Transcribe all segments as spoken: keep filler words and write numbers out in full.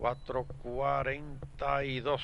cuatro cuarenta y dos.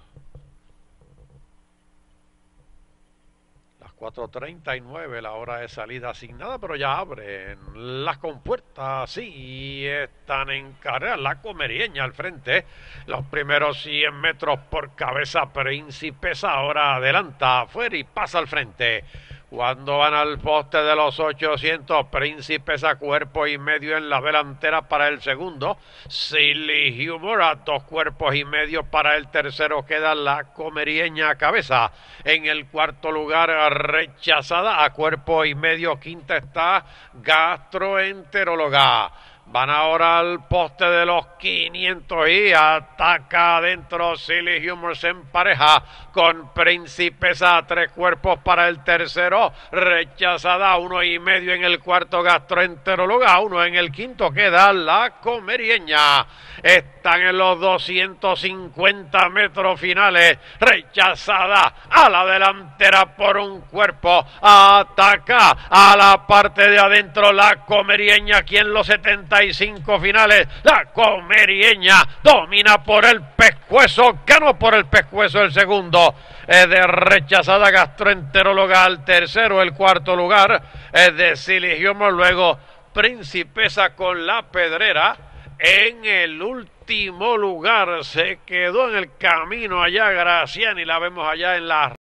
cuatro treinta y nueve la hora de salida asignada, pero ya abren las compuertas. Sí, están en carrera la Comerieña al frente. Los primeros cien metros por cabeza Príncipes ahora adelanta afuera y pasa al frente. Cuando van al poste de los ochocientos, Príncipes a cuerpo y medio en la delantera para el segundo. Silly Humor a dos cuerpos y medio para el tercero. Queda la Comerieña a cabeza. En el cuarto lugar, Rechazada a cuerpo y medio. Quinta está Gastroenteróloga. Van ahora al poste de los quinientos y ataca adentro. Silly Humor se empareja con Príncipes a tres cuerpos para el tercero. Rechazada uno y medio en el cuarto. Gastroenteróloga uno en el quinto. Queda la Comerieña. Están en los doscientos cincuenta metros finales. Rechazada a la delantera por un cuerpo. Ataca a la parte de adentro la Comerieña, aquí en los setenta y cinco finales. La Comerieña domina por el pescuezo, ganó por el pescuezo el segundo. Es de Rechazada. Gastroenteróloga al tercero. El cuarto lugar es de Silly Humor. Luego Principesa con la Pedrera. En el último lugar se quedó en el camino allá Graciani, la vemos allá en la